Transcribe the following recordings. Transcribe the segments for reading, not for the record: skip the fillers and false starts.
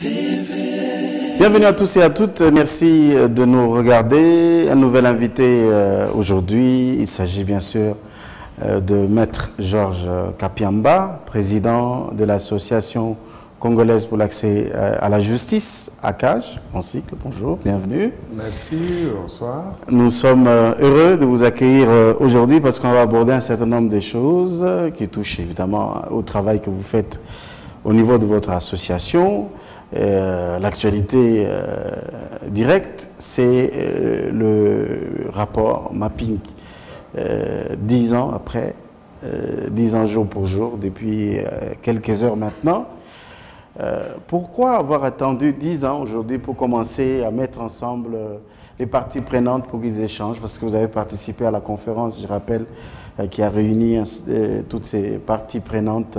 Bienvenue à tous et à toutes. Merci de nous regarder. Un nouvel invité aujourd'hui. Il s'agit bien sûr de Maître Georges Kapiamba, président de l'Association congolaise pour l'accès à la justice, ACAJ, en cycle. Bonjour, bienvenue. Merci, bonsoir. Nous sommes heureux de vous accueillir aujourd'hui parce qu'on va aborder un certain nombre de choses qui touchent évidemment au travail que vous faites au niveau de votre association. L'actualité directe, c'est le rapport mapping 10 ans après, 10 ans jour pour jour, depuis quelques heures maintenant. Pourquoi avoir attendu 10 ans aujourd'hui pour commencer à mettre ensemble les parties prenantes pour qu'ils échangent? Parce que vous avez participé à la conférence, je rappelle, qui a réuni toutes ces parties prenantes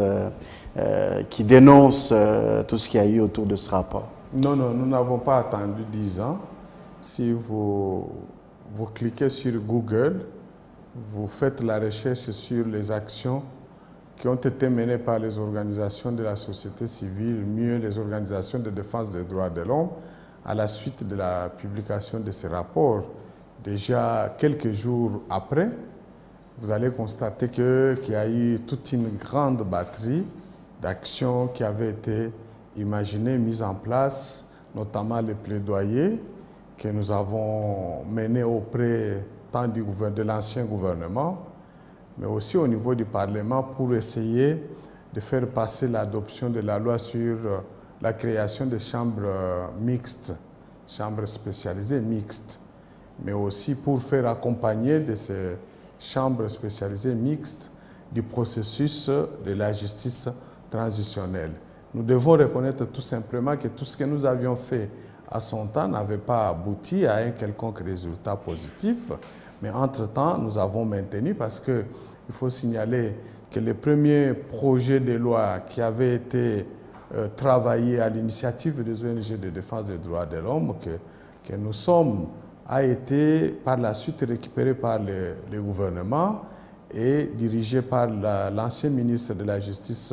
qui dénoncent tout ce qu'il y a eu autour de ce rapport. Non, nous n'avons pas attendu 10 ans. Si vous cliquez sur Google, vous faites la recherche sur les actions qui ont été menées par les organisations de la société civile, mieux les organisations de défense des droits de l'homme, à la suite de la publication de ces rapports. Déjà quelques jours après, vous allez constater qu'il y a eu toute une grande batterie d'actions qui avaient été imaginées, mises en place, notamment les plaidoyers que nous avons menés auprès tant de l'ancien gouvernement, mais aussi au niveau du Parlement pour essayer de faire passer l'adoption de la loi sur la création de chambres mixtes, chambres spécialisées mixtes, mais aussi pour faire accompagner de ces chambres spécialisées mixtes du processus de la justice transitionnelle. Nous devons reconnaître tout simplement que tout ce que nous avions fait à son temps n'avait pas abouti à un quelconque résultat positif, mais entre-temps, nous avons maintenu parce qu'il faut signaler que les premiers projets de loi qui avaient été travaillés à l'initiative des ONG de défense des droits de l'homme que nous sommes a été par la suite récupéré par le gouvernement et dirigé par l'ancien ministre de la Justice,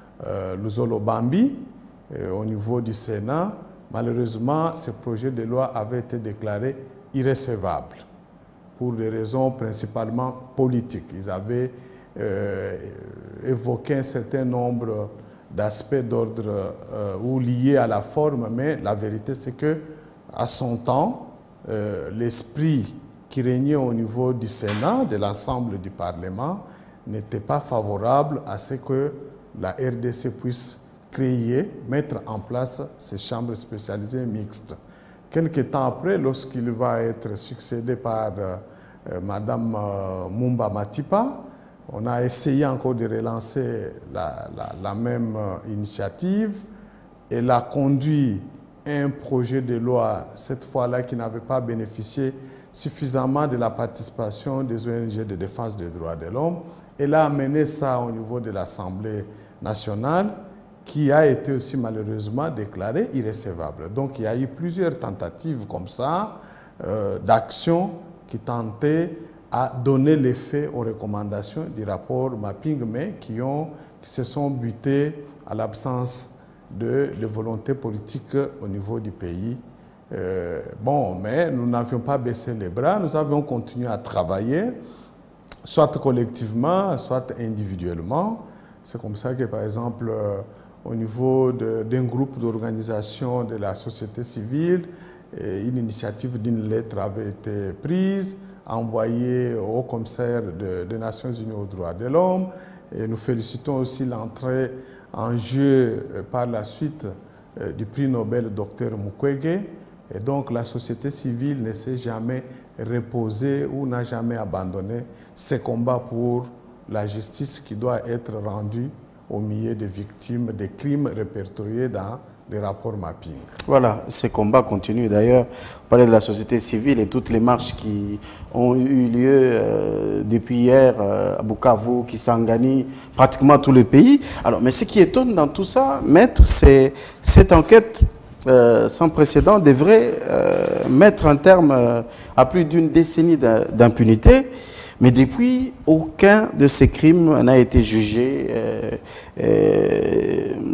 Luzolo Bambi, au niveau du Sénat. Malheureusement, ces projets de loi avaient été déclarés irrecevables pour des raisons principalement politiques. Ils avaient évoqué un certain nombre d'aspects d'ordre ou liés à la forme, mais la vérité c'est que à son temps, l'esprit qui régnait au niveau du Sénat, de l'ensemble du Parlement, n'était pas favorable à ce que la RDC puisse créer, mettre en place ces chambres spécialisées mixtes. Quelque temps après, lorsqu'il va être succédé par Madame Mumba Matipa, on a essayé encore de relancer la même initiative. Elle a conduit un projet de loi, cette fois-là, qui n'avait pas bénéficié suffisamment de la participation des ONG de défense des droits de l'homme. Elle a amené ça au niveau de l'Assemblée nationale, qui a été aussi malheureusement déclarée irrecevable. Donc il y a eu plusieurs tentatives comme ça, d'actions qui tentaient à donner l'effet aux recommandations du rapport mapping, mais qui se sont butées à l'absence de volonté politique au niveau du pays. Mais nous n'avions pas baissé les bras, nous avions continué à travailler, soit collectivement, soit individuellement. C'est comme ça que, par exemple, au niveau d'un groupe d'organisation de la société civile, une initiative d'une lettre avait été prise, envoyée au commissaire des Nations Unies aux droits de l'homme. Et nous félicitons aussi l'entrée en jeu par la suite du prix Nobel Dr Mukwege. Et donc la société civile ne s'est jamais reposée ou n'a jamais abandonné ses combats pour la justice qui doit être rendue au milieu des victimes des crimes répertoriés dans les rapports mapping. Voilà, ces combats continuent. D'ailleurs, vous parlez de la société civile et toutes les marches qui ont eu lieu depuis hier à Bukavu, Kisangani, pratiquement tous les pays. Alors, mais ce qui étonne dans tout ça, Maître, c'est cette enquête sans précédent devrait mettre un terme à plus d'une décennie d'impunité. Mais depuis, aucun de ces crimes n'a été jugé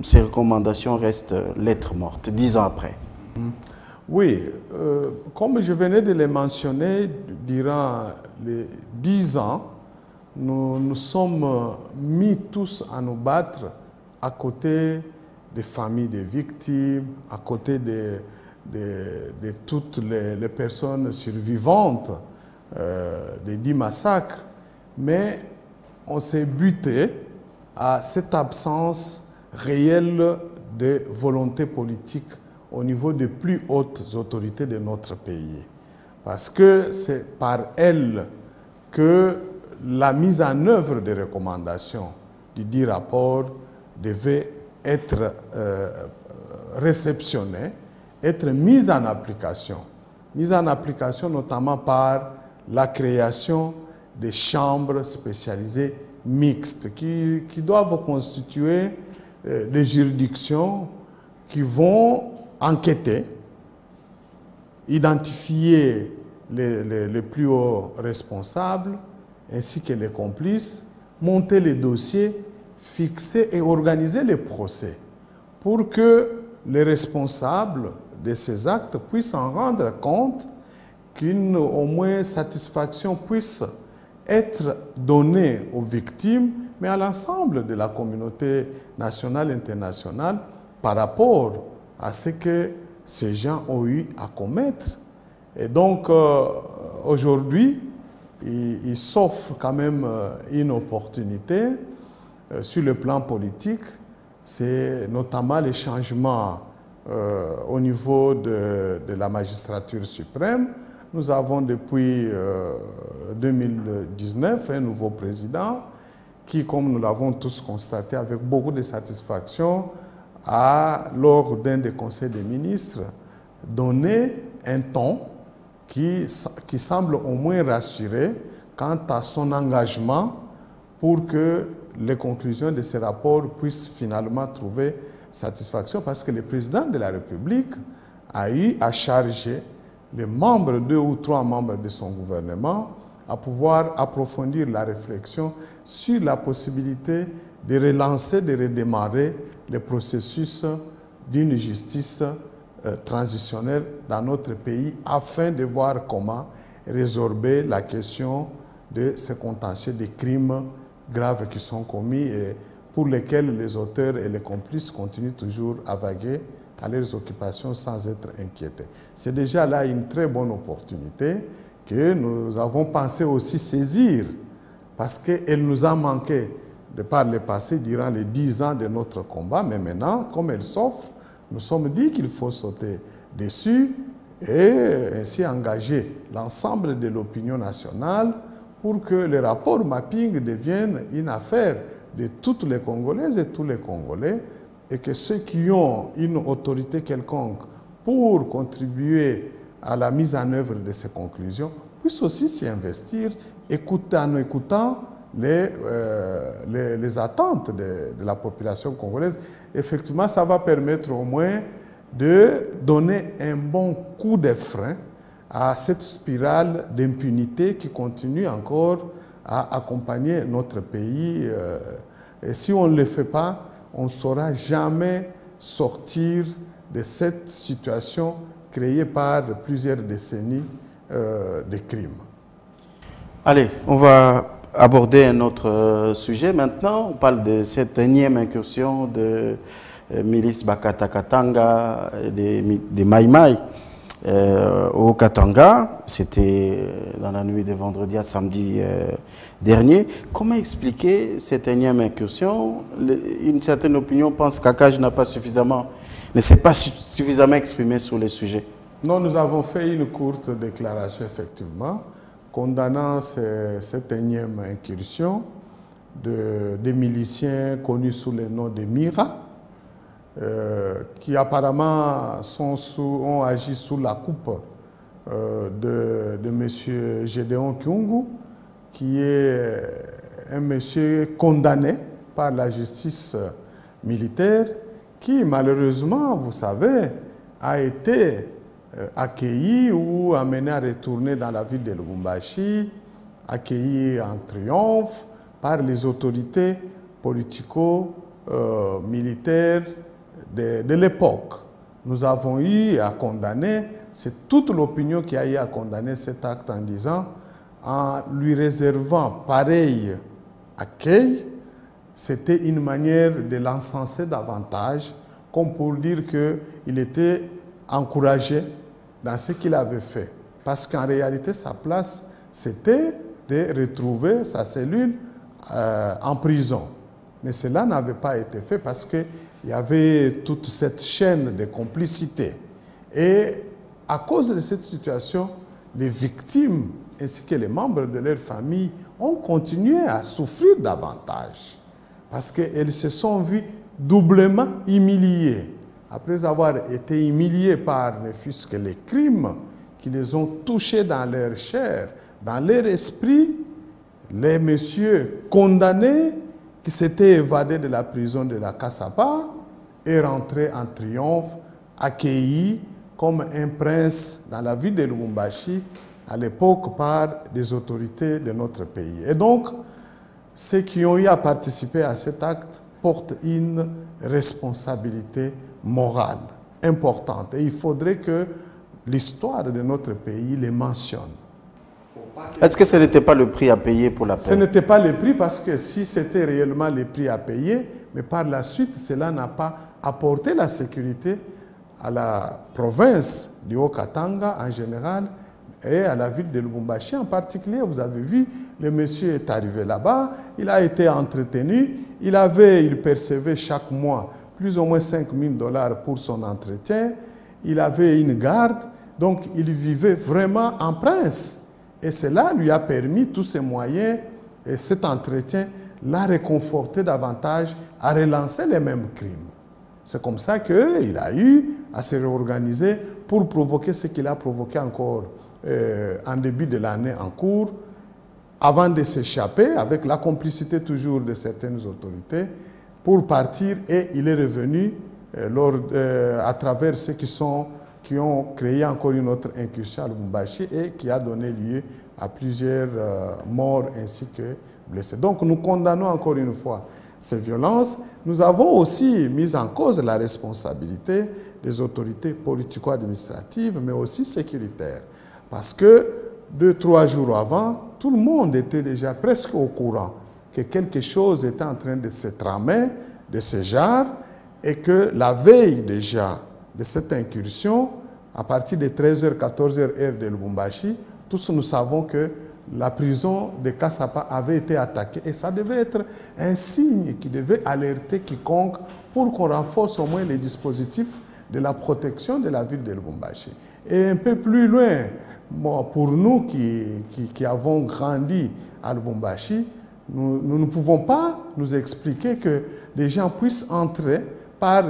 ces recommandations restent lettres mortes, 10 ans après. Oui, comme je venais de le mentionner, durant les 10 ans, nous nous sommes mis tous à nous battre à côté des familles des victimes, à côté de toutes les personnes survivantes des 10 massacres, mais on s'est buté à cette absence réelle de volonté politique au niveau des plus hautes autorités de notre pays. Parce que c'est par elles que la mise en œuvre des recommandations du dit rapport devait être réceptionnée, être mise en application. Mise en application notamment par la création des chambres spécialisées mixtes qui doivent constituer des juridictions qui vont enquêter, identifier les plus hauts responsables ainsi que les complices, monter les dossiers, fixer et organiser les procès pour que les responsables de ces actes puissent s'en rendre compte, qu'une au moins satisfaction puisse être donnée aux victimes, mais à l'ensemble de la communauté nationale et internationale par rapport à ce que ces gens ont eu à commettre. Et donc, aujourd'hui, il s'offre quand même une opportunité sur le plan politique. C'est notamment les changements au niveau de la magistrature suprême. Nous avons depuis 2019 un nouveau président qui, comme nous l'avons tous constaté avec beaucoup de satisfaction, a, lors d'un des conseils des ministres, donné un ton qui semble au moins rassurer quant à son engagement pour que les conclusions de ce rapport puissent finalement trouver satisfaction, parce que le président de la République a eu à charger les membres, 2 ou 3 membres de son gouvernement, à pouvoir approfondir la réflexion sur la possibilité de relancer, de redémarrer le processus d'une justice transitionnelle dans notre pays, afin de voir comment résorber la question de ce contentieux des crimes graves qui sont commis et pour lesquels les auteurs et les complices continuent toujours à vaguer à leurs occupations sans être inquiétés. C'est déjà là une très bonne opportunité que nous avons pensé aussi saisir, parce qu'elle nous a manqué de par le passé durant les 10 ans de notre combat, mais maintenant, comme elle s'offre, nous sommes dit qu'il faut sauter dessus et ainsi engager l'ensemble de l'opinion nationale pour que le rapport mapping devienne une affaire de toutes les Congolaises et tous les Congolais, et que ceux qui ont une autorité quelconque pour contribuer à la mise en œuvre de ces conclusions puissent aussi s'y investir, en écoutant les attentes de la population congolaise. Effectivement, ça va permettre au moins de donner un bon coup de frein à cette spirale d'impunité qui continue encore à accompagner notre pays. Et si on ne le fait pas, on ne saura jamais sortir de cette situation créée par plusieurs décennies de crimes. Allez, on va aborder un autre sujet maintenant. On parle de cette énième incursion de milices Bakata Katanga, des Maï Maï au Katanga. C'était dans la nuit de vendredi à samedi dernier. Comment expliquer cette énième incursion? Une certaine opinion pense qu'Akaj ne s'est pas suffisamment exprimé sur le sujet. Non, nous avons fait une courte déclaration, effectivement, condamnant cette énième incursion des miliciens connus sous le nom de Mira, qui apparemment ont agi sous la coupe de M. Gédéon Kyungu, qui est un monsieur condamné par la justice militaire, qui malheureusement, vous savez, a été accueilli ou amené à retourner dans la ville de Lubumbashi, accueilli en triomphe par les autorités militaires de l'époque. Nous avons eu à condamner, c'est toute l'opinion qui a eu à condamner cet acte en disant, en lui réservant pareil accueil, c'était une manière de l'encenser davantage, comme pour dire qu'il était encouragé dans ce qu'il avait fait. Parce qu'en réalité, sa place, c'était de retrouver sa cellule en prison. Mais cela n'avait pas été fait parce qu'il y avait toute cette chaîne de complicité. Et à cause de cette situation, les victimes ainsi que les membres de leur famille ont continué à souffrir davantage parce qu'elles se sont vues doublement humiliées. Après avoir été humiliées par ne fût-ce que les crimes qui les ont touchés dans leur chair, dans leur esprit, les messieurs condamnés qui s'étaient évadés de la prison de la Kasapa et rentrés en triomphe, accueillis comme un prince dans la ville de Lubumbashi à l'époque par des autorités de notre pays. Et donc, ceux qui ont eu à participer à cet acte portent une responsabilité morale importante. Et il faudrait que l'histoire de notre pays les mentionne. Est-ce que ce n'était pas le prix à payer pour la paix? Ce n'était pas le prix parce que si c'était réellement le prix à payer, mais par la suite, cela n'a pas apporté la sécurité à la province du Haut-Katanga en général et à la ville de Lubumbashi en particulier. Vous avez vu, le monsieur est arrivé là-bas, il a été entretenu, il percevait chaque mois plus ou moins 5 000 $ pour son entretien, il avait une garde, donc il vivait vraiment en prince. Et cela lui a permis, tous ces moyens et cet entretien, l'a réconforté davantage à relancer les mêmes crimes. C'est comme ça qu'il a eu à se réorganiser pour provoquer ce qu'il a provoqué encore en début de l'année en cours, avant de s'échapper, avec la complicité toujours de certaines autorités, pour partir, et il est revenu à travers ceux qui ont créé encore une autre incursion à Lubumbashi et qui a donné lieu à plusieurs morts ainsi que blessés. Donc nous condamnons encore une fois ces violences. Nous avons aussi mis en cause la responsabilité des autorités politico-administratives, mais aussi sécuritaires. Parce que 2-3 jours avant, tout le monde était déjà presque au courant que quelque chose était en train de se tramer, de ce genre, et que la veille déjà de cette incursion, à partir de 13h, 14h heure de Lubumbashi, tous nous savons que la prison de Kasapa avait été attaquée et ça devait être un signe qui devait alerter quiconque pour qu'on renforce au moins les dispositifs de la protection de la ville de Lubumbashi. Et un peu plus loin, pour nous qui avons grandi à Lubumbashi, nous ne pouvons pas nous expliquer que les gens puissent entrer par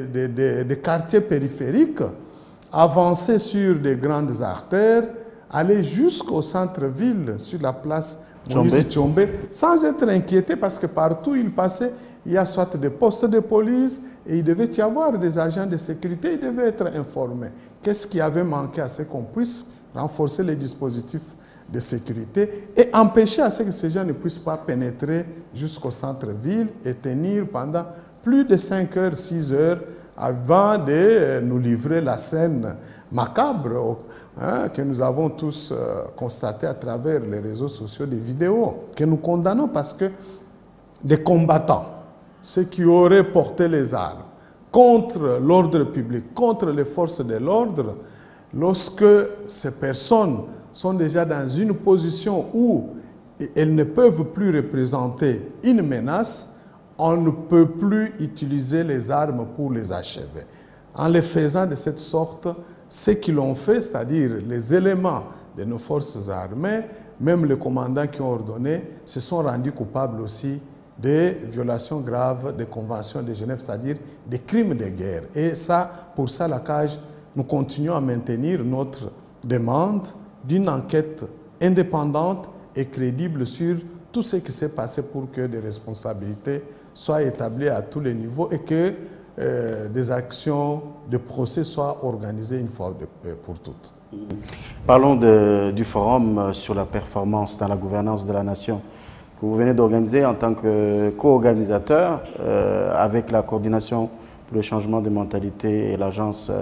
des quartiers périphériques, avancer sur des grandes artères, aller jusqu'au centre-ville, sur la place Moïse Tshombe, sans être inquiété parce que partout où il passait, il y a soit des postes de police et il devait y avoir des agents de sécurité, il devait être informé. Qu'est-ce qui avait manqué à ce qu'on puisse renforcer les dispositifs de sécurité et empêcher à ce que ces gens ne puissent pas pénétrer jusqu'au centre-ville et tenir pendant plus de 5 heures, 6 heures avant de nous livrer la scène macabre que nous avons tous constatée à travers les réseaux sociaux, des vidéos que nous condamnons parce que des combattants, ceux qui auraient porté les armes contre l'ordre public, contre les forces de l'ordre, lorsque ces personnes sont déjà dans une position où elles ne peuvent plus représenter une menace, on ne peut plus utiliser les armes pour les achever. En les faisant de cette sorte, ceux qui l'ont fait, c'est-à-dire les éléments de nos forces armées, même les commandants qui ont ordonné, se sont rendus coupables aussi des violations graves des conventions de Genève, c'est-à-dire des crimes de guerre. Et ça, pour ça, la CAJ, nous continuons à maintenir notre demande d'une enquête indépendante et crédible sur tout ce qui s'est passé pour que des responsabilités soient établies à tous les niveaux et que des actions de procès soient organisées une fois pour toutes. Parlons du forum sur la performance dans la gouvernance de la nation que vous venez d'organiser en tant que co-organisateur avec la coordination pour le changement des mentalités et l'agence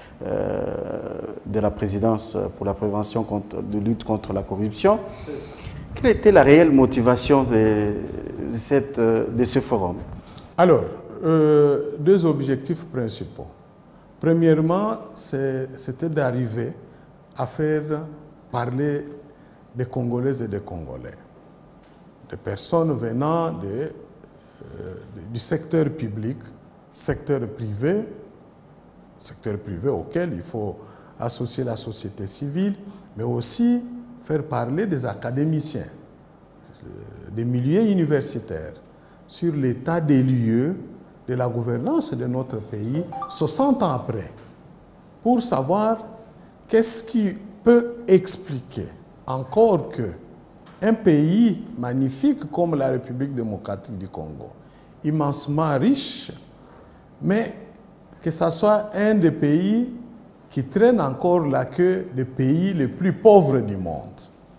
de la présidence pour la prévention de lutte contre la corruption. Quelle était la réelle motivation de ce forum? Alors, deux objectifs principaux. Premièrement, c'était d'arriver à faire parler des Congolaises et des Congolais, des personnes venant du secteur public, secteur privé auquel il faut associer la société civile, mais aussi faire parler des académiciens, des milieux universitaires, sur l'état des lieux de la gouvernance de notre pays 60 ans après, pour savoir qu'est-ce qui peut expliquer encore que un pays magnifique comme la République démocratique du Congo, immensement riche, mais que ce soit un des pays qui traîne encore la queue des pays les plus pauvres du monde,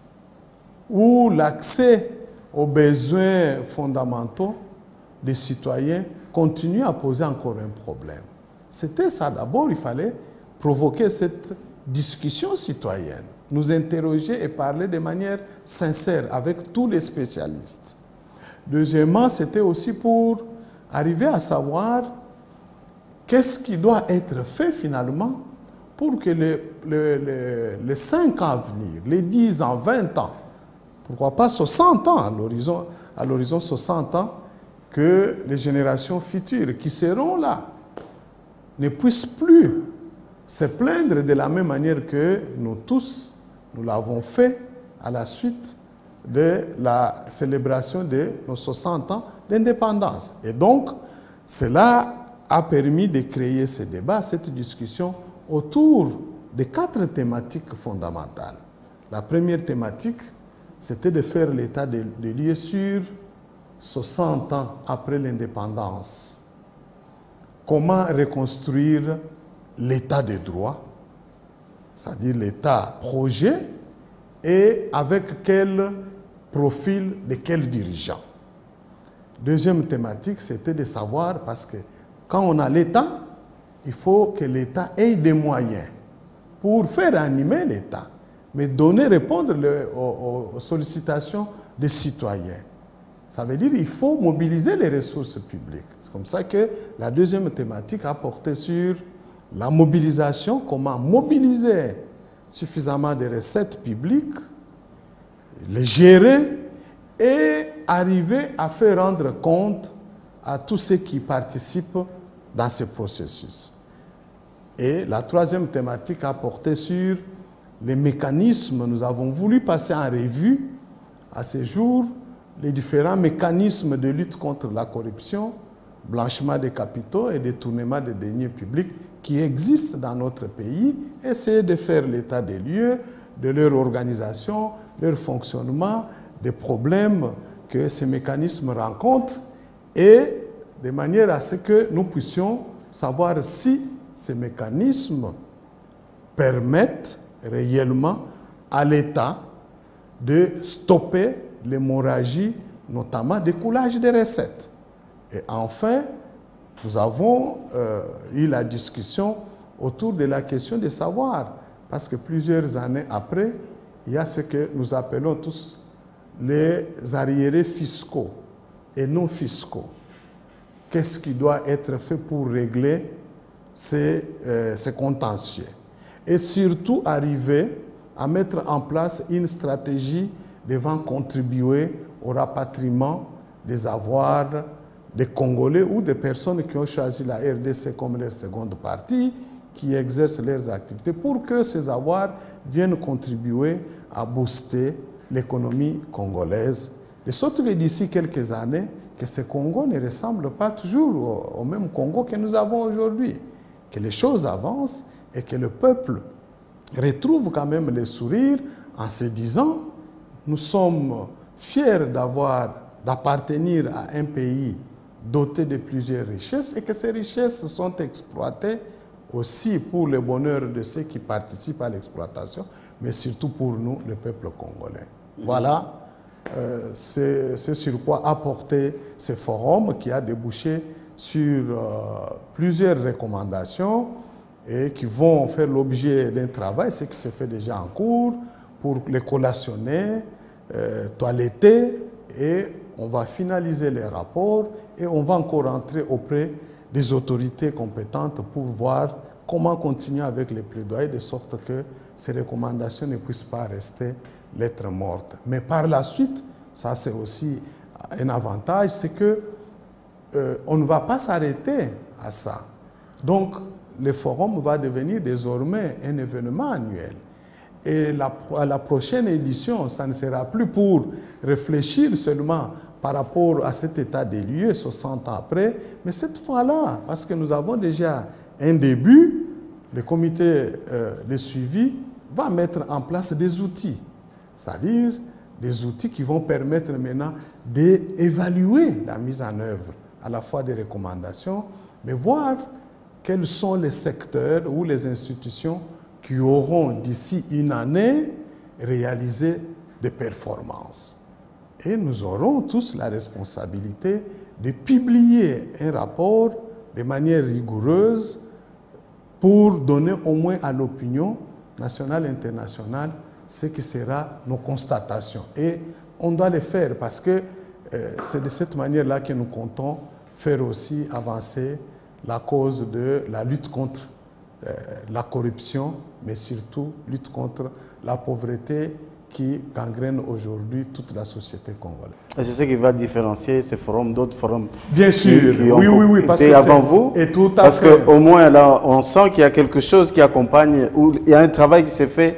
où l'accès aux besoins fondamentaux des citoyens continue à poser encore un problème. C'était ça d'abord, il fallait provoquer cette discussion citoyenne, nous interroger et parler de manière sincère avec tous les spécialistes. Deuxièmement, c'était aussi pour arriver à savoir qu'est-ce qui doit être fait finalement pour que les 5 ans à venir, les 10 ans, 20 ans, pourquoi pas 60 ans, à l'horizon 60 ans, que les générations futures qui seront là ne puissent plus se plaindre de la même manière que nous tous, nous l'avons fait à la suite de la célébration de nos 60 ans d'indépendance. Et donc, cela a permis de créer ce débat, cette discussion autour de 4 thématiques fondamentales. La première thématique, c'était de faire l'état des lieux sur 60 ans après l'indépendance. Comment reconstruire l'état des droits, c'est-à-dire l'état projet, et avec quel profil de quel dirigeant. Deuxième thématique, c'était de savoir, parce que quand on a l'État, il faut que l'État ait des moyens pour faire animer l'État, mais répondre aux sollicitations des citoyens. Ça veut dire qu'il faut mobiliser les ressources publiques. C'est comme ça que la deuxième thématique a porté sur la mobilisation, comment mobiliser suffisamment de recettes publiques, les gérer et arriver à faire rendre compte à tous ceux qui participent dans ce processus. Et la troisième thématique a porté sur les mécanismes. Nous avons voulu passer en revue à ce jour les différents mécanismes de lutte contre la corruption, blanchiment des capitaux et détournement des deniers publics qui existent dans notre pays, essayer de faire l'état des lieux, de leur organisation, leur fonctionnement, des problèmes que ces mécanismes rencontrent et de manière à ce que nous puissions savoir si ces mécanismes permettent réellement à l'État de stopper l'hémorragie, notamment des coulages de recettes. Et enfin, nous avons eu la discussion autour de la question de savoir, parce que plusieurs années après, il y a ce que nous appelons tous les arriérés fiscaux et non fiscaux. Qu'est-ce qui doit être fait pour régler ces contentieux? Et surtout arriver à mettre en place une stratégie devant contribuer au rapatriement des avoirs des Congolais ou des personnes qui ont choisi la RDC comme leur seconde partie, qui exercent leurs activités, pour que ces avoirs viennent contribuer à booster l'économie congolaise. De sorte que d'ici quelques années, que ce Congo ne ressemble pas toujours au même Congo que nous avons aujourd'hui, que les choses avancent et que le peuple retrouve quand même le sourire en se disant « Nous sommes fiers d'appartenir à un pays doté de plusieurs richesses et que ces richesses sont exploitées aussi pour le bonheur de ceux qui participent à l'exploitation, mais surtout pour nous, le peuple congolais. » Voilà c'est sur quoi a porté ce forum qui a débouché sur plusieurs recommandations et qui vont faire l'objet d'un travail, ce qui se fait déjà en cours, pour les collationner, toiletter, et on va finaliser les rapports et on va encore entrer auprès des autorités compétentes pour voir comment continuer avec les plaidoyers de sorte que ces recommandations ne puissent pas rester lettres mortes. Mais par la suite, ça c'est aussi un avantage, c'est que on ne va pas s'arrêter à ça. Donc, le forum va devenir désormais un événement annuel. Et à la prochaine édition, ça ne sera plus pour réfléchir seulement par rapport à cet état des lieux 60 ans après, mais cette fois-là, parce que nous avons déjà un début, le comité de suivi va mettre en place des outils, c'est-à-dire des outils qui vont permettre maintenant d'évaluer la mise en œuvre à la fois des recommandations, mais voir quels sont les secteurs ou les institutions qui auront d'ici une année réalisé des performances. Et nous aurons tous la responsabilité de publier un rapport de manière rigoureuse pour donner au moins à l'opinion nationale et internationale ce qui sera nos constatations. Et on doit le faire parce que c'est de cette manière-là que nous comptons faire aussi avancer la cause de la lutte contre la corruption, mais surtout lutte contre la pauvreté qui gangrène aujourd'hui toute la société congolaise. Et c'est ce qui va différencier ce forum d'autres forums. Bien sûr, qui ont oui, parce que avant vous. Et tout à parce fait. qu'au moins là, on sent qu'il y a quelque chose qui accompagne, ou il y a un travail qui s'est fait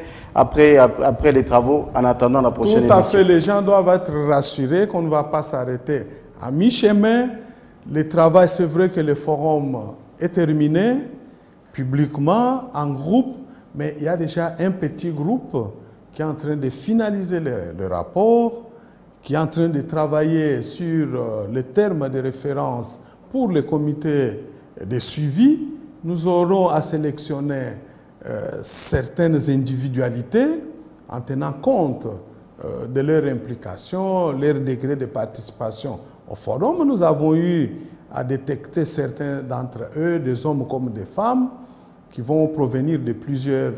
après les travaux en attendant la prochaine édition. Tout à fait, les gens doivent être rassurés qu'on ne va pas s'arrêter à mi-chemin. Le travail, c'est vrai que le forum est terminé publiquement, en groupe, mais il y a déjà un petit groupe qui est en train de finaliser le rapport, qui est en train de travailler sur les termes de référence pour le comité de suivi. Nous aurons à sélectionner certaines individualités en tenant compte de leur implication, leur degré de participation au forum. Nous avons eu à détecter certains d'entre eux, des hommes comme des femmes, qui vont provenir de plusieurs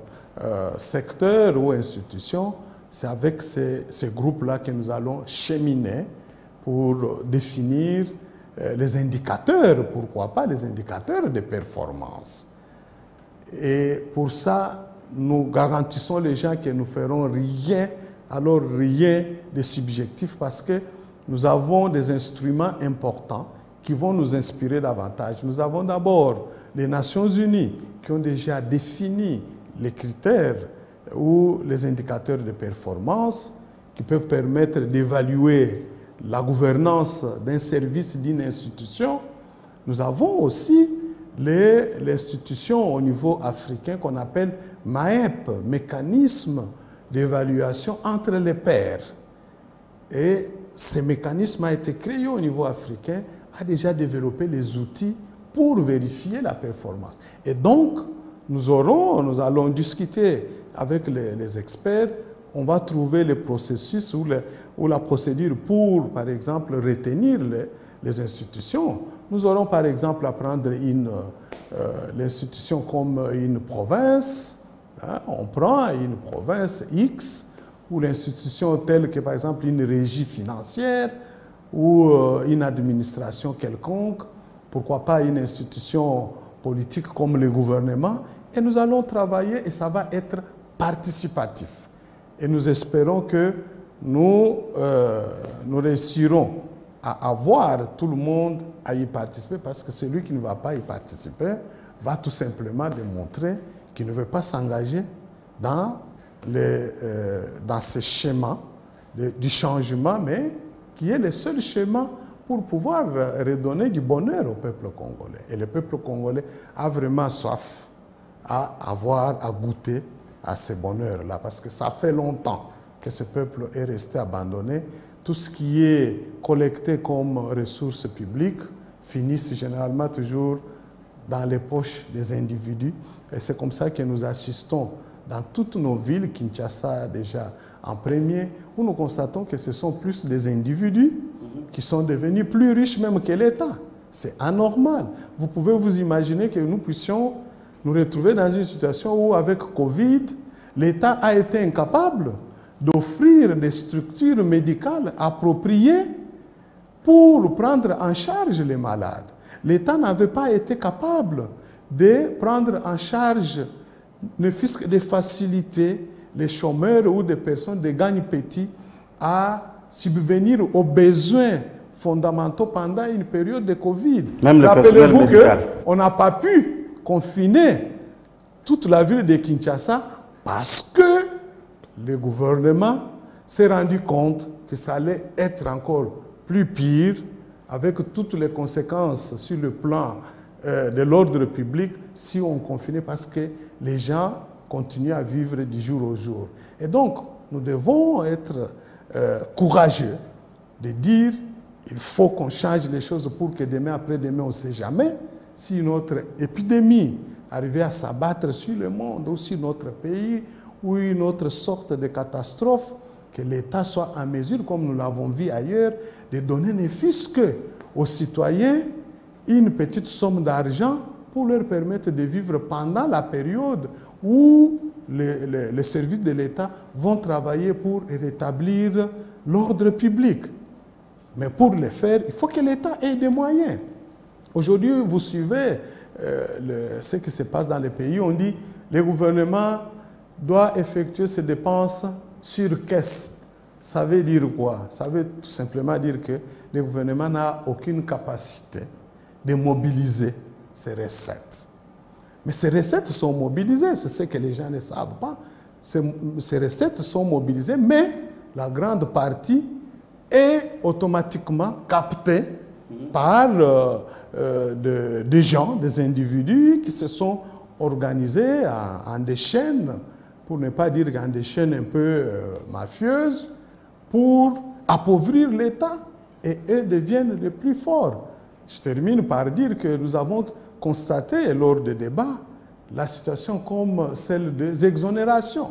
secteurs ou institutions. C'est avec ces groupes-là que nous allons cheminer pour définir les indicateurs, pourquoi pas les indicateurs de performance. Et pour ça, nous garantissons les gens que nous ferons rien, alors rien de subjectif, parce que nous avons des instruments importants qui vont nous inspirer davantage. Nous avons d'abord les Nations Unies qui ont déjà défini les critères ou les indicateurs de performance qui peuvent permettre d'évaluer la gouvernance d'un service, d'une institution. Nous avons aussi l'institution au niveau africain qu'on appelle MAEP, mécanisme d'évaluation entre les pairs. Et ce mécanisme a été créé au niveau africain, a déjà développé les outils pour vérifier la performance. Et donc, nous allons discuter avec les experts, on va trouver le processus ou la procédure pour, par exemple, retenir les institutions. Nous aurons, par exemple, à prendre l'institution comme une province. Hein, on prend une province X, ou l'institution telle que, par exemple, une régie financière ou une administration quelconque, pourquoi pas une institution politique comme le gouvernement, et nous allons travailler et ça va être participatif. Et nous espérons que nous réussirons à avoir tout le monde à y participer, parce que celui qui ne va pas y participer va tout simplement démontrer qu'il ne veut pas s'engager dans ce schéma du changement, mais qui est le seul schéma pour pouvoir redonner du bonheur au peuple congolais. Et le peuple congolais a vraiment soif à goûter à ce bonheur-là, parce que ça fait longtemps que ce peuple est resté abandonné. Tout ce qui est collecté comme ressources publiques finissent généralement toujours dans les poches des individus. Et c'est comme ça que nous assistons dans toutes nos villes, Kinshasa déjà en premier, où nous constatons que ce sont plus des individus qui sont devenus plus riches même que l'État. C'est anormal. Vous pouvez vous imaginer que nous puissions nous retrouver dans une situation où, avec Covid, l'État a été incapable d'offrir des structures médicales appropriées pour prendre en charge les malades. L'État n'avait pas été capable de prendre en charge, ne fût-ce que de faciliter les chômeurs ou des personnes de gagne petit à subvenir aux besoins fondamentaux pendant une période de Covid. Même le personnel médical. On n'a pas pu confiner toute la ville de Kinshasa parce que le gouvernement s'est rendu compte que ça allait être encore plus pire avec toutes les conséquences sur le plan de l'ordre public si on confinait parce que les gens continuent à vivre du jour au jour. Et donc, nous devons être courageux de dire il faut qu'on change les choses pour que demain, après-demain, on ne sait jamais si une autre épidémie arrivait à s'abattre sur le monde ou sur notre pays ou une autre sorte de catastrophe, que l'État soit en mesure, comme nous l'avons vu ailleurs, de donner ne fût-ce qu'aux citoyens une petite somme d'argent pour leur permettre de vivre pendant la période où les services de l'État vont travailler pour rétablir l'ordre public. Mais pour le faire, il faut que l'État ait des moyens. Aujourd'hui, vous suivez ce qui se passe dans les pays. On dit que le gouvernement doit effectuer ses dépenses sur caisse. Ça veut dire quoi? Ça veut tout simplement dire que le gouvernement n'a aucune capacité de mobiliser ses recettes. Mais ces recettes sont mobilisées, c'est ce que les gens ne savent pas. Ces recettes sont mobilisées, mais la grande partie est automatiquement captée par des gens, des individus qui se sont organisés en des chaînes, pour ne pas dire en des chaînes un peu mafieuses, pour appauvrir l'État et eux deviennent les plus forts. Je termine par dire que nous avons constaté lors des débats la situation comme celle des exonérations.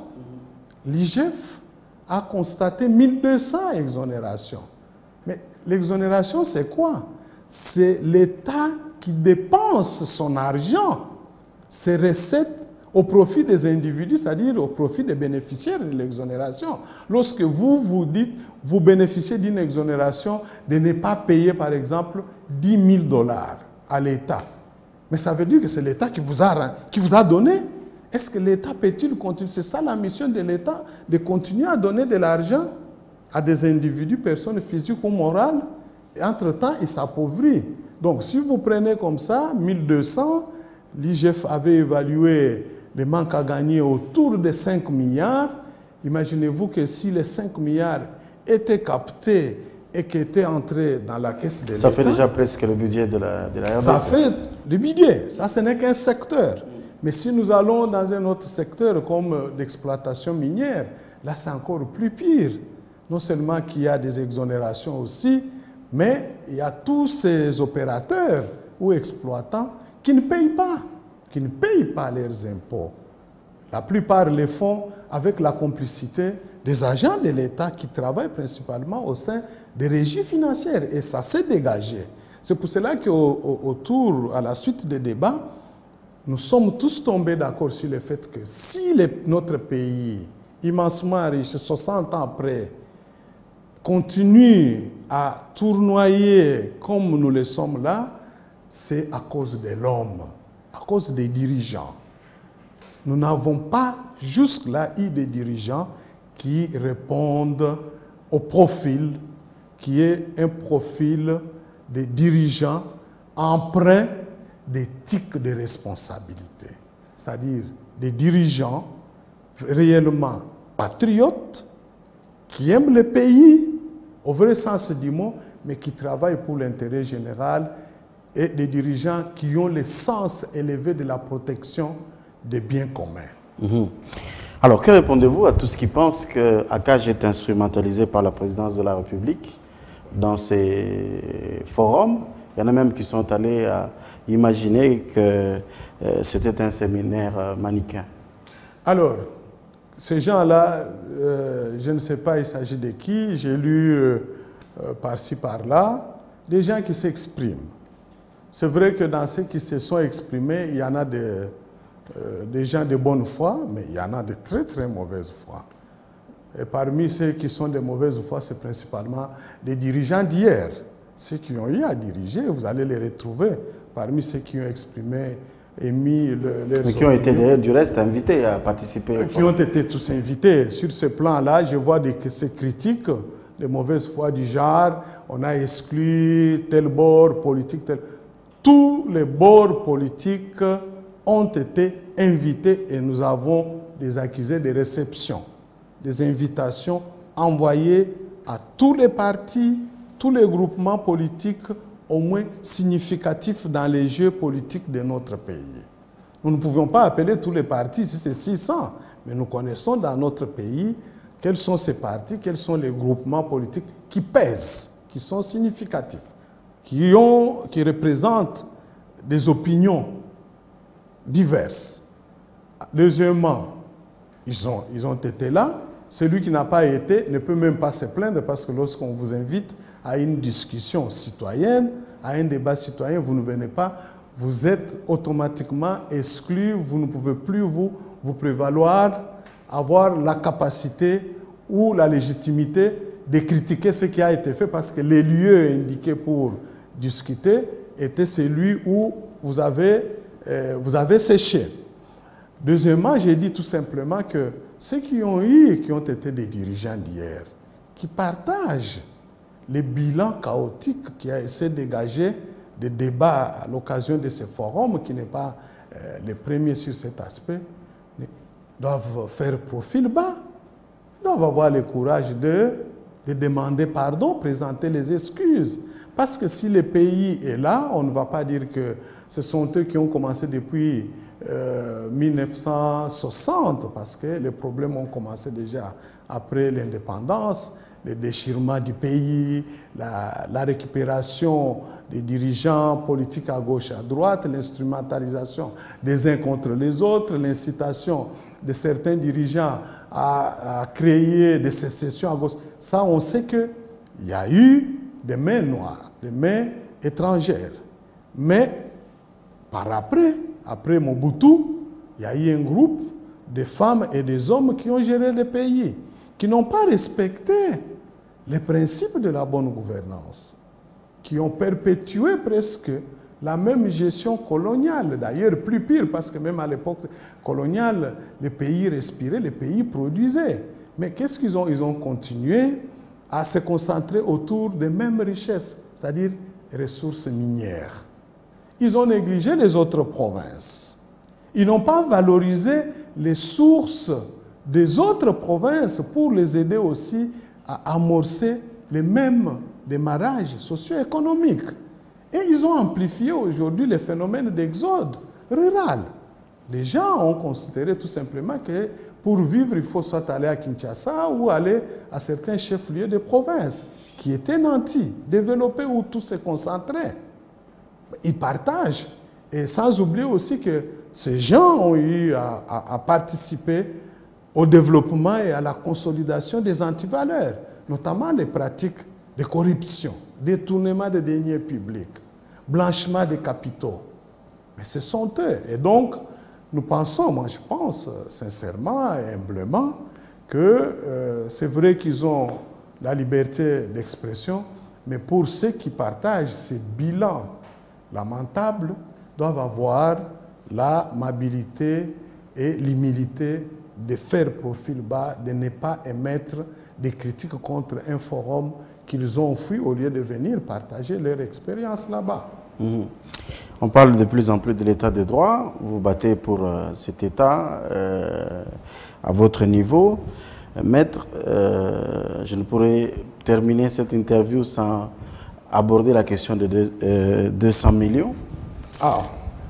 L'IGF a constaté 1200 exonérations. Mais l'exonération, c'est quoi? C'est l'État qui dépense son argent, ses recettes, au profit des individus, c'est-à-dire au profit des bénéficiaires de l'exonération. Lorsque vous dites, vous bénéficiez d'une exonération de ne pas payer, par exemple, $10 000 à l'État. Mais ça veut dire que c'est l'État qui vous a donné. Est-ce que l'État peut-il continuer? C'est ça la mission de l'État, de continuer à donner de l'argent à des individus, personnes physiques ou morales, et entre-temps, il s'appauvrit. Donc, si vous prenez comme ça, 1200, l'IGF avait évalué le manque à gagner autour de 5 milliards. Imaginez-vous que si les 5 milliards étaient captés et qui étaient entrés dans la caisse de l'État... Ça fait déjà presque le budget de la RDC. Ça fait le budget. Ça, ce n'est qu'un secteur. Mais si nous allons dans un autre secteur comme l'exploitation minière, là, c'est encore plus pire. Non seulement qu'il y a des exonérations aussi, mais il y a tous ces opérateurs ou exploitants qui ne payent pas leurs impôts. La plupart les font avec la complicité des agents de l'État qui travaillent principalement au sein des régies financières. Et ça s'est dégagé. C'est pour cela qu'à la suite des débats, nous sommes tous tombés d'accord sur le fait que si notre pays, immensement riche, 60 ans après, continue à tournoyer comme nous le sommes là, c'est à cause de l'homme, à cause des dirigeants. Nous n'avons pas jusque-là eu des dirigeants qui répondent au profil qui est un profil de dirigeants empreint d'éthique de responsabilité. C'est-à-dire des dirigeants réellement patriotes qui aiment le pays, au vrai sens du mot, mais qui travaillent pour l'intérêt général, et des dirigeants qui ont le sens élevé de la protection des biens communs. Alors, que répondez-vous à tous ceux qui pensent que ACAJ est instrumentalisé par la présidence de la République dans ces forums? Il y en a même qui sont allés imaginer que c'était un séminaire manichéen. Alors, ces gens-là, je ne sais pas il s'agit de qui, j'ai lu par-ci par-là, des gens qui s'expriment. C'est vrai que dans ceux qui se sont exprimés, il y en a des gens de bonne foi, mais il y en a de très très mauvaise foi. Et parmi ceux qui sont de mauvaise foi, c'est principalement des dirigeants d'hier. Ceux qui ont eu à diriger, vous allez les retrouver parmi ceux qui ont exprimé, émis leurs mais qui ont été d'ailleurs du reste invités à participer. Qui ont été tous invités. Sur ce plan-là, je vois ces critiques de mauvaise foi du genre, on a exclu tel bord politique, tel... Tous les bords politiques ont été invités et nous avons des accusés de réception, des invitations envoyées à tous les partis, tous les groupements politiques au moins significatifs dans les jeux politiques de notre pays. Nous ne pouvons pas appeler tous les partis si c'est 600, mais nous connaissons dans notre pays quels sont ces partis, quels sont les groupements politiques qui pèsent, qui sont significatifs, qui représentent des opinions diverses. Deuxièmement, ils ont été là. Celui qui n'a pas été ne peut même pas se plaindre parce que lorsqu'on vous invite à une discussion citoyenne, à un débat citoyen, vous ne venez pas, vous êtes automatiquement exclu, vous ne pouvez plus vous prévaloir, avoir la capacité ou la légitimité de critiquer ce qui a été fait parce que les lieux indiqués pour discuter étaient celui où vous avez séché. Deuxièmement, j'ai dit tout simplement que ceux qui ont été des dirigeants d'hier, qui partagent les bilans chaotiques qui a essayé de dégager des débats à l'occasion de ce forum, qui n'est pas les premiers sur cet aspect, doivent faire profil bas, doivent avoir le courage de demander pardon, présenter les excuses. Parce que si le pays est là, on ne va pas dire que ce sont eux qui ont commencé depuis 1960, parce que les problèmes ont commencé déjà après l'indépendance, le déchirement du pays, la récupération des dirigeants politiques à gauche et à droite, l'instrumentalisation des uns contre les autres, l'incitation de certains dirigeants à créer des sécessions à gauche. Ça, on sait qu'il y a eu des mains noires, des mains étrangères. Mais après Mobutu, il y a eu un groupe de femmes et des hommes qui ont géré le pays, qui n'ont pas respecté les principes de la bonne gouvernance, qui ont perpétué presque la même gestion coloniale, d'ailleurs plus pire, parce que même à l'époque coloniale, les pays respiraient, les pays produisaient. Mais qu'est-ce qu'ils ont? Ils ont continué à se concentrer autour des mêmes richesses, c'est-à-dire ressources minières. Ils ont négligé les autres provinces. Ils n'ont pas valorisé les sources des autres provinces pour les aider aussi à amorcer les mêmes démarrages socio-économiques. Et ils ont amplifié aujourd'hui les phénomènes d'exode rural. Les gens ont considéré tout simplement que pour vivre, il faut soit aller à Kinshasa ou aller à certains chefs-lieux de province qui étaient nantis, développés où tout se concentrait. Ils partagent. Et sans oublier aussi que ces gens ont eu à participer au développement et à la consolidation des antivaleurs, notamment les pratiques de corruption, détournement des deniers publics, blanchiment des capitaux. Mais ce sont eux. Et donc, nous pensons, moi je pense sincèrement et humblement que c'est vrai qu'ils ont la liberté d'expression, mais pour ceux qui partagent ces bilans lamentables, doivent avoir l'amabilité et l'humilité de faire profil bas, de ne pas émettre des critiques contre un forum qu'ils ont fui au lieu de venir partager leur expérience là-bas. Mmh. On parle de plus en plus de l'état de droit. Vous battez pour cet état à votre niveau. Maître, je ne pourrais terminer cette interview sans aborder la question de 200 millions. Ah,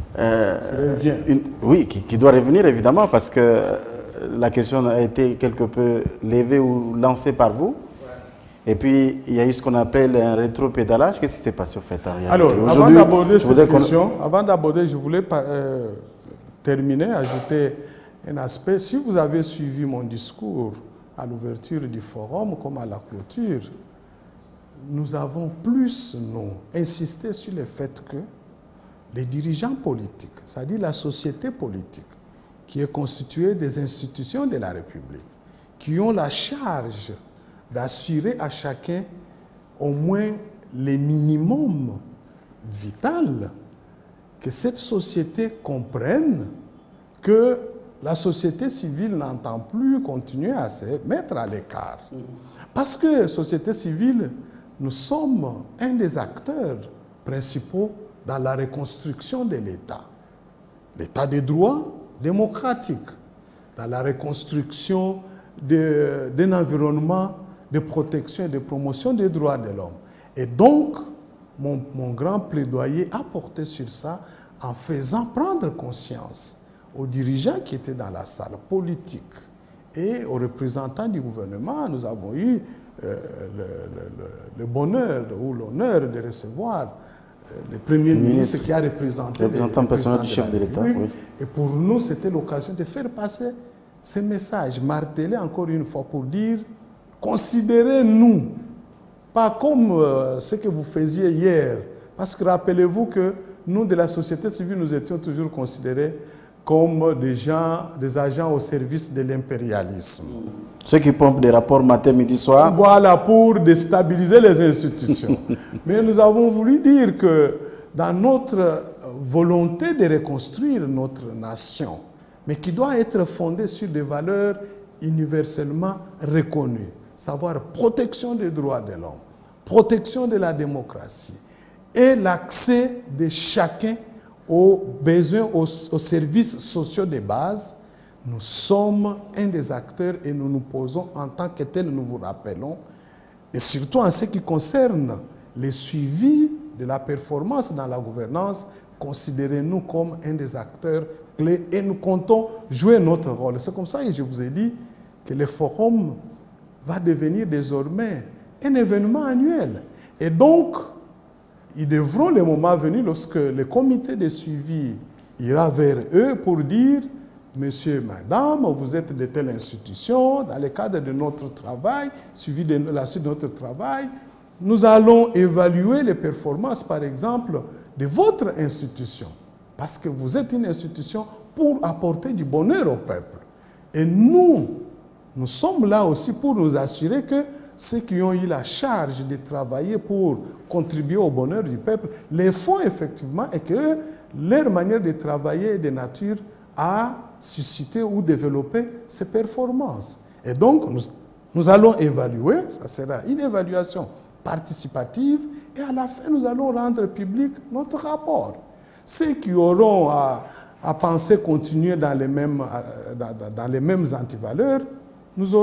oui, qui doit revenir évidemment parce que la question a été quelque peu levée ou lancée par vous. Et puis, il y a eu ce qu'on appelle un rétropédalage. Qu'est-ce qui s'est passé au fait, Ariel? Alors, avant d'aborder cette question, je voulais terminer, ajouter un aspect, si vous avez suivi mon discours à l'ouverture du forum comme à la clôture, nous avons plus, nous, insisté sur le fait que les dirigeants politiques, c'est-à-dire la société politique, qui est constituée des institutions de la République, qui ont la charge d'assurer à chacun au moins les minimums vitaux, que cette société comprenne que la société civile n'entend plus continuer à se mettre à l'écart. Parce que société civile, nous sommes un des acteurs principaux dans la reconstruction de l'État. L'État des droits démocratiques, dans la reconstruction d'un environnement de protection et de promotion des droits de l'homme. Et donc, mon grand plaidoyer a porté sur ça en faisant prendre conscience aux dirigeants qui étaient dans la salle politique et aux représentants du gouvernement. Nous avons eu le bonheur ou l'honneur de recevoir le Premier ministre qui a représenté le représentant personnel du chef de l'État. Oui. Et pour nous, c'était l'occasion de faire passer ce message, marteler encore une fois pour dire, considérez-nous, pas comme ce que vous faisiez hier, parce que rappelez-vous que nous, de la société civile, nous étions toujours considérés comme des agents au service de l'impérialisme. Ceux qui pompent des rapports matin, midi, soir. Voilà, pour déstabiliser les institutions. Mais nous avons voulu dire que dans notre volonté de reconstruire notre nation, mais qui doit être fondée sur des valeurs universellement reconnues, savoir protection des droits de l'homme, protection de la démocratie et l'accès de chacun aux besoins, aux services sociaux de base, nous sommes un des acteurs et nous nous posons en tant que tel, nous vous rappelons, et surtout en ce qui concerne le suivi de la performance dans la gouvernance, considérez-nous comme un des acteurs clés et nous comptons jouer notre rôle. C'est comme ça que je vous ai dit que le forum va devenir désormais un événement annuel. Et donc, ils devront, le moment venu, lorsque le comité de suivi ira vers eux pour dire « Monsieur, madame, vous êtes de telle institution, dans le cadre de notre travail, suivi de la suite de notre travail, nous allons évaluer les performances, par exemple, de votre institution. Parce que vous êtes une institution pour apporter du bonheur au peuple. Et nous sommes là aussi pour nous assurer que ceux qui ont eu la charge de travailler pour contribuer au bonheur du peuple les font effectivement et que leur manière de travailler est de nature à susciter ou développer ces performances. Et donc, nous allons évaluer, ça sera une évaluation participative, et à la fin, nous allons rendre public notre rapport. Ceux qui auront à penser continuer dans les mêmes antivaleurs, nous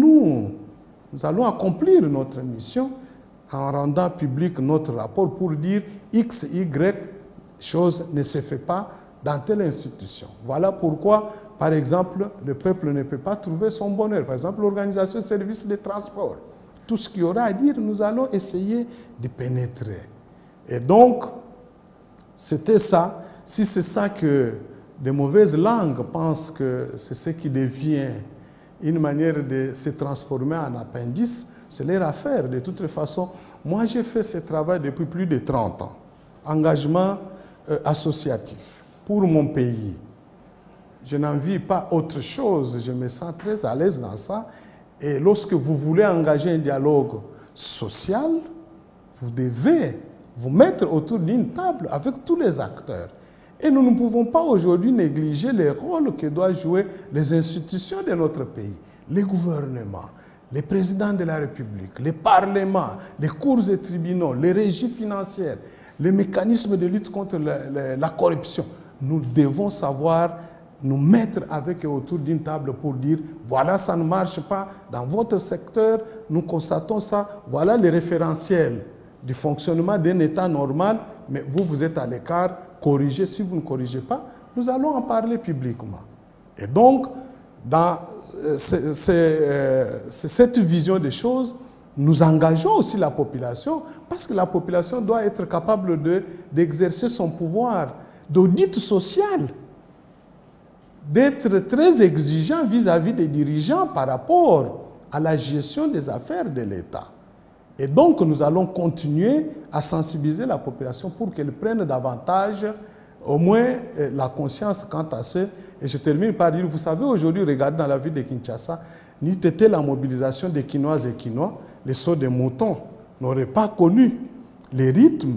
allons accomplir notre mission en rendant public notre rapport pour dire X, Y, chose ne se fait pas dans telle institution. Voilà pourquoi, par exemple, le peuple ne peut pas trouver son bonheur. Par exemple, l'organisation de services de transport. Tout ce qu'il y aura à dire, nous allons essayer de pénétrer. Et donc, c'était ça. Si c'est ça que de mauvaises langues pensent que c'est ce qui devient une manière de se transformer en appendice, c'est leur affaire. De toute façon, moi j'ai fait ce travail depuis plus de 30 ans. Engagement associatif pour mon pays. Je n'en vis pas autre chose. Je me sens très à l'aise dans ça. Et lorsque vous voulez engager un dialogue social, vous devez vous mettre autour d'une table avec tous les acteurs. Et nous ne pouvons pas aujourd'hui négliger les rôles que doivent jouer les institutions de notre pays, les gouvernements, les présidents de la République, les parlements, les cours et tribunaux, les régies financières, les mécanismes de lutte contre la corruption. Nous devons savoir nous mettre avec eux autour d'une table pour dire voilà, ça ne marche pas dans votre secteur, nous constatons ça, voilà les référentiels du fonctionnement d'un État normal, mais vous, vous êtes à l'écart, corrigez. Si vous ne corrigez pas, nous allons en parler publiquement. Et donc, dans cette vision des choses, nous engageons aussi la population, parce que la population doit être capable d'exercer son pouvoir d'audit social. d'être très exigeant vis-à-vis des dirigeants par rapport à la gestion des affaires de l'État. Et donc, nous allons continuer à sensibiliser la population pour qu'elle prenne davantage, au moins, la conscience quant à ce. Et je termine par dire, vous savez, aujourd'hui, regardez dans la ville de Kinshasa, n'eût été la mobilisation des Quinoises et Quinois, les sauts des moutons n'auraient pas connu les rythmes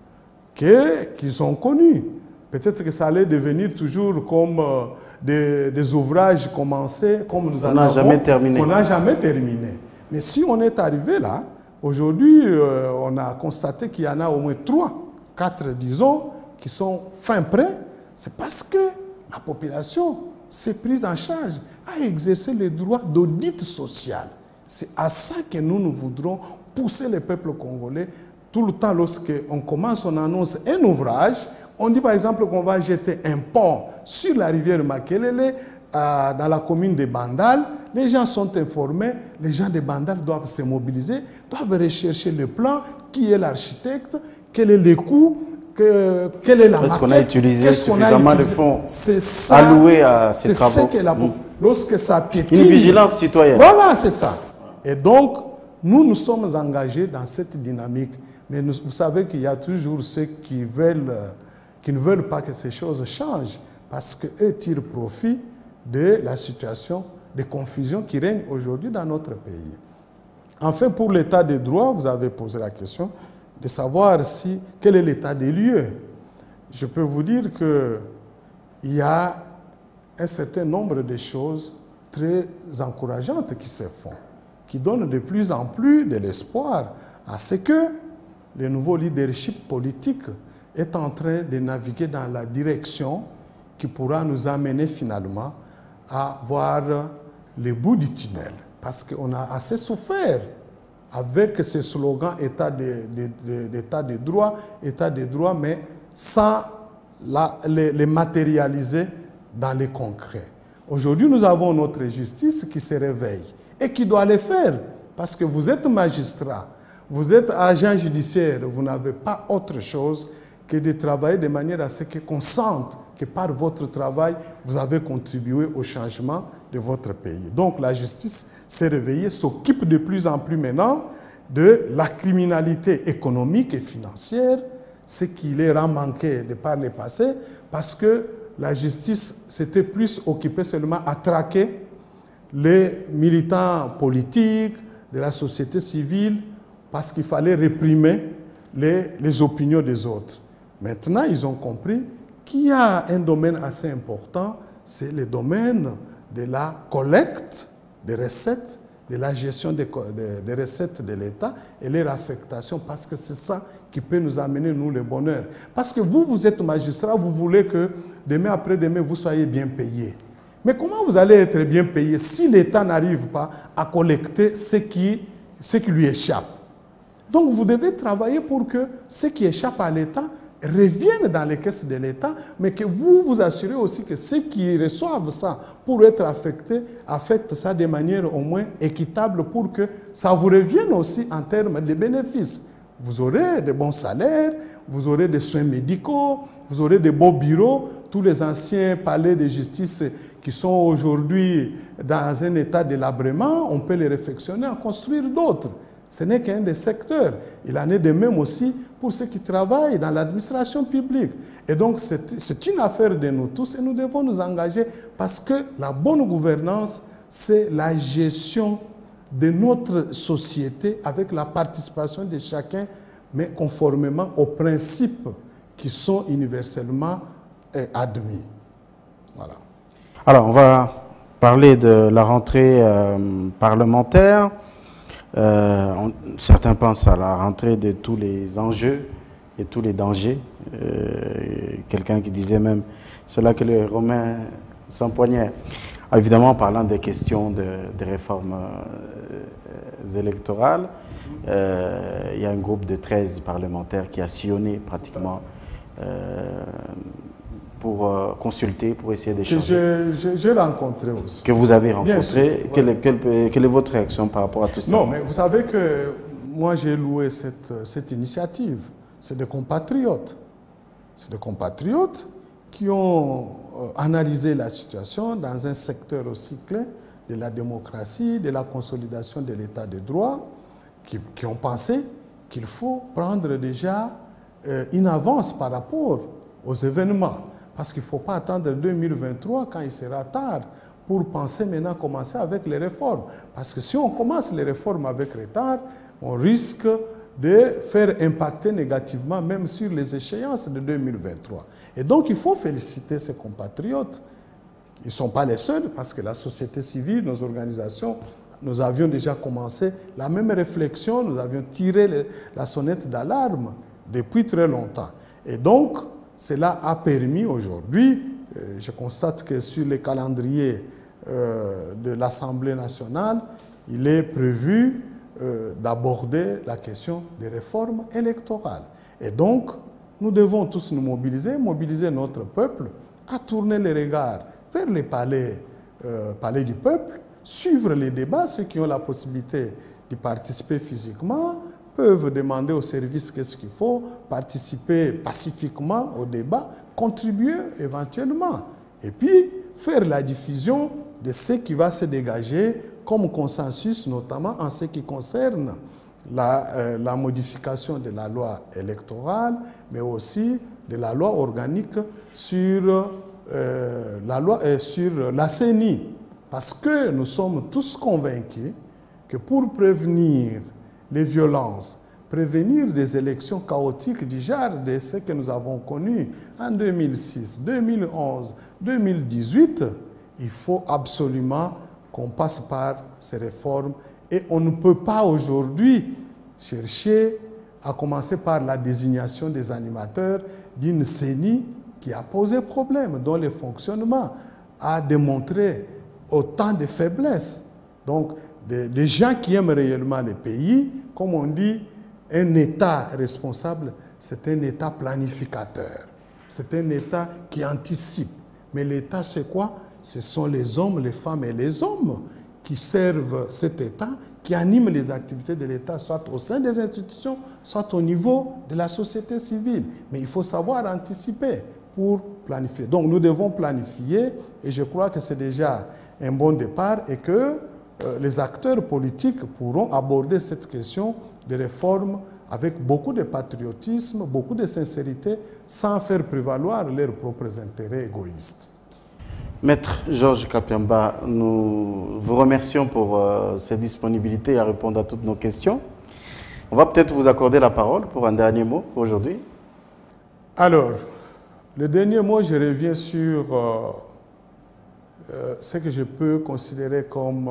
qu'ils ont connus. Peut-être que ça allait devenir toujours comme des ouvrages commencés, comme nous en avons, qu'on n'a jamais terminé. Mais si on est arrivé là, aujourd'hui, on a constaté qu'il y en a au moins 3, 4, disons, qui sont fin prêts. C'est parce que la population s'est prise en charge à exercer le droit d'audit social. C'est à ça que nous voudrons pousser le peuple congolais. Tout le temps, lorsqu'on commence, on annonce un ouvrage, on dit par exemple qu'on va jeter un pont sur la rivière Makelele, dans la commune de Bandal. Les gens sont informés, les gens de Bandal doivent se mobiliser, doivent rechercher le plan, qui est l'architecte, quel est le coût, quelle est la maquette. Est-ce qu'on a utilisé suffisamment de fonds alloués à ces travaux? C'est ça lorsque ça piétine. Une vigilance citoyenne. Voilà, c'est ça. Et donc, nous sommes engagés dans cette dynamique. Mais vous savez qu'il y a toujours ceux qui ne veulent pas que ces choses changent parce qu'eux tirent profit de la situation de confusion qui règne aujourd'hui dans notre pays. Enfin, pour l'état des droits, vous avez posé la question de savoir quel est l'état des lieux. Je peux vous dire qu'il y a un certain nombre de choses très encourageantes qui se font, qui donnent de plus en plus de l'espoir à ce que le nouveau leadership politique est en train de naviguer dans la direction qui pourra nous amener finalement à voir le bout du tunnel. Parce qu'on a assez souffert avec ce slogan État de droit, mais sans les matérialiser dans le concret. Aujourd'hui, nous avons notre justice qui se réveille et qui doit le faire. Parce que vous êtes magistrat, vous êtes agent judiciaire, vous n'avez pas autre chose que de travailler de manière à ce qu'on sente que par votre travail, vous avez contribué au changement de votre pays. Donc la justice s'est réveillée, s'occupe de plus en plus maintenant de la criminalité économique et financière, ce qui leur a manqué de par le passé, parce que la justice s'était plus occupée seulement à traquer les militants politiques, de la société civile, parce qu'il fallait réprimer les opinions des autres. Maintenant, ils ont compris qu'il y a un domaine assez important, c'est le domaine de la collecte des recettes, de la gestion des recettes de l'État et leur affectation, parce que c'est ça qui peut nous amener, nous, le bonheur. Parce que vous êtes magistrat, vous voulez que demain après-demain, vous soyez bien payé. Mais comment vous allez être bien payé si l'État n'arrive pas à collecter ce qui lui échappe? Donc vous devez travailler pour que ce qui échappe à l'État revienne dans les caisses de l'État, mais que vous vous assurez aussi que ceux qui reçoivent ça pour être affectés, affectent ça de manière au moins équitable pour que ça vous revienne aussi en termes de bénéfices. Vous aurez de bons salaires, vous aurez des soins médicaux, vous aurez de beaux bureaux. Tous les anciens palais de justice qui sont aujourd'hui dans un état délabrement, on peut les réfectionner, en construire d'autres. Ce n'est qu'un des secteurs. Il en est de même aussi pour ceux qui travaillent dans l'administration publique. Et donc, c'est une affaire de nous tous et nous devons nous engager parce que la bonne gouvernance, c'est la gestion de notre société avec la participation de chacun, mais conformément aux principes qui sont universellement admis. Voilà. Alors, on va parler de la rentrée parlementaire. Certains pensent à la rentrée de tous les enjeux et tous les dangers. Quelqu'un qui disait même, c'est là que les Romains s'empoignèrent. Évidemment, en parlant des questions de réformes électorales, il y a un groupe de 13 parlementaires qui a sillonné pratiquement pour consulter, pour essayer d'échanger. J'ai rencontré aussi. Que vous avez rencontré. Quelle est votre réaction par rapport à tout ça? Non, mais vous savez que moi j'ai loué cette initiative. C'est des compatriotes. C'est des compatriotes qui ont analysé la situation dans un secteur aussi clé de la démocratie, de la consolidation de l'état de droit, qui ont pensé qu'il faut prendre déjà une avance par rapport aux événements. Parce qu'il ne faut pas attendre 2023 quand il sera tard pour penser maintenant commencer avec les réformes. Parce que si on commence les réformes avec retard, on risque de faire impacter négativement même sur les échéances de 2023. Et donc il faut féliciter ces compatriotes. Ils ne sont pas les seuls parce que la société civile, nos organisations, nous avions déjà commencé la même réflexion, nous avions tiré la sonnette d'alarme depuis très longtemps. Et donc, cela a permis aujourd'hui, je constate que sur les calendriers de l'Assemblée nationale, il est prévu d'aborder la question des réformes électorales. Et donc, nous devons tous nous mobiliser, mobiliser notre peuple, à tourner les regards vers les palais du peuple, suivre les débats. Ceux qui ont la possibilité d'y participer physiquement peuvent demander au service qu'est-ce qu'il faut, participer pacifiquement au débat, contribuer éventuellement. Et puis, faire la diffusion de ce qui va se dégager comme consensus, notamment en ce qui concerne la modification de la loi électorale, mais aussi de la loi organique sur la CENI. Parce que nous sommes tous convaincus que pour prévenir les violences, prévenir des élections chaotiques du genre de ce que nous avons connu en 2006, 2011, 2018, il faut absolument qu'on passe par ces réformes. Et on ne peut pas aujourd'hui chercher à commencer par la désignation des animateurs d'une CENI qui a posé problème, dont le fonctionnement a démontré autant de faiblesses. Donc, des gens qui aiment réellement le pays, comme on dit, un État responsable, c'est un État planificateur. C'est un État qui anticipe. Mais l'État, c'est quoi? Ce sont les hommes, les femmes et les hommes qui servent cet État, qui animent les activités de l'État, soit au sein des institutions, soit au niveau de la société civile. Mais il faut savoir anticiper pour planifier. Donc nous devons planifier, et je crois que c'est déjà un bon départ, et que les acteurs politiques pourront aborder cette question de réforme avec beaucoup de patriotisme, beaucoup de sincérité, sans faire prévaloir leurs propres intérêts égoïstes. Maître Georges Kapiamba, nous vous remercions pour cette disponibilité à répondre à toutes nos questions. On va peut-être vous accorder la parole pour un dernier mot aujourd'hui. Alors, le dernier mot, je reviens sur ce que je peux considérer comme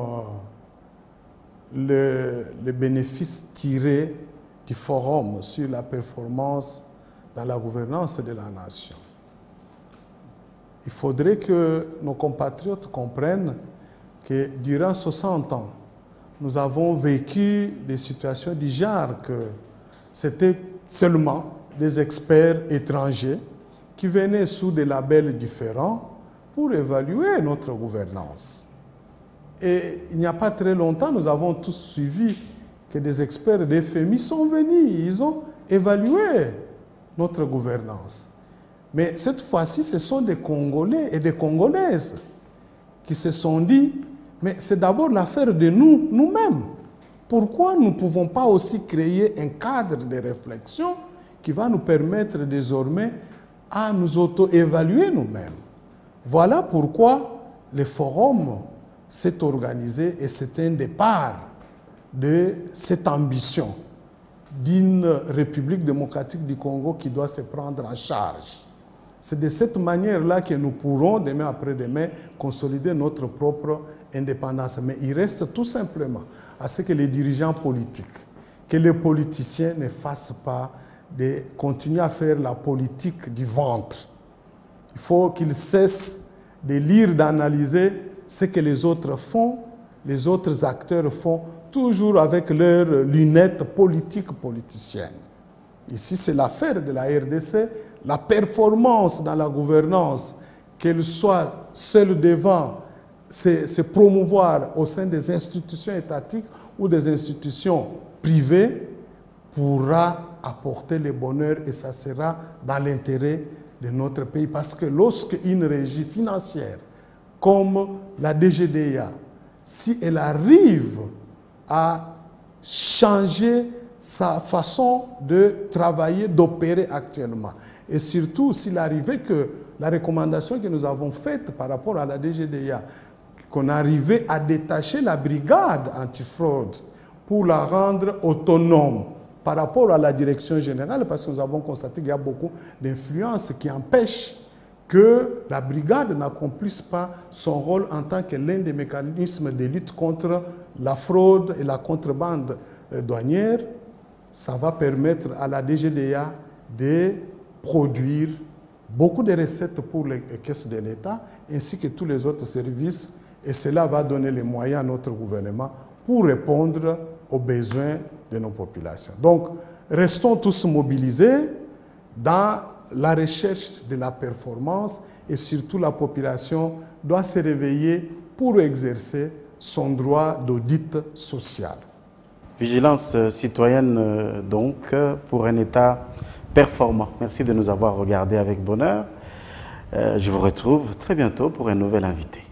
le bénéfice tiré du forum sur la performance dans la gouvernance de la nation. Il faudrait que nos compatriotes comprennent que durant 60 ans, nous avons vécu des situations du genre que c'était seulement des experts étrangers qui venaient sous des labels différents pour évaluer notre gouvernance. Et il n'y a pas très longtemps, nous avons tous suivi que des experts des FMI sont venus, ils ont évalué notre gouvernance. Mais cette fois-ci, ce sont des Congolais et des Congolaises qui se sont dit, mais c'est d'abord l'affaire de nous-mêmes. Pourquoi nous ne pouvons pas aussi créer un cadre de réflexion qui va nous permettre désormais à nous auto-évaluer nous-mêmes? Voilà pourquoi le forum s'est organisé et c'est un départ de cette ambition d'une République démocratique du Congo qui doit se prendre en charge. C'est de cette manière-là que nous pourrons, demain après-demain, consolider notre propre indépendance. Mais il reste tout simplement à ce que les dirigeants politiques, que les politiciens ne fassent pas de continuer à faire la politique du ventre. Il faut qu'ils cessent de lire, d'analyser ce que les autres font, les autres acteurs font, toujours avec leurs lunettes politiques-politiciennes. Ici, c'est l'affaire de la RDC, la performance dans la gouvernance, qu'elle soit seule devant se promouvoir au sein des institutions étatiques ou des institutions privées, pourra apporter le bonheur et ça sera dans l'intérêt de notre pays. Parce que lorsque une régie financière comme la DGDA, si elle arrive à changer sa façon de travailler, d'opérer actuellement, et surtout s'il arrivait que la recommandation que nous avons faite par rapport à la DGDA, qu'on arrivait à détacher la brigade antifraude pour la rendre autonome par rapport à la direction générale, parce que nous avons constaté qu'il y a beaucoup d'influences qui empêchent que la brigade n'accomplisse pas son rôle en tant que l'un des mécanismes de lutte contre la fraude et la contrebande douanière. Ça va permettre à la DGDA de produire beaucoup de recettes pour les caisses de l'État ainsi que tous les autres services, et cela va donner les moyens à notre gouvernement pour répondre aux besoins de nos populations. Donc, restons tous mobilisés dans la recherche de la performance, et surtout la population doit se réveiller pour exercer son droit d'audit social. Vigilance citoyenne donc pour un État performant. Merci de nous avoir regardés avec bonheur. Je vous retrouve très bientôt pour un nouvel invité.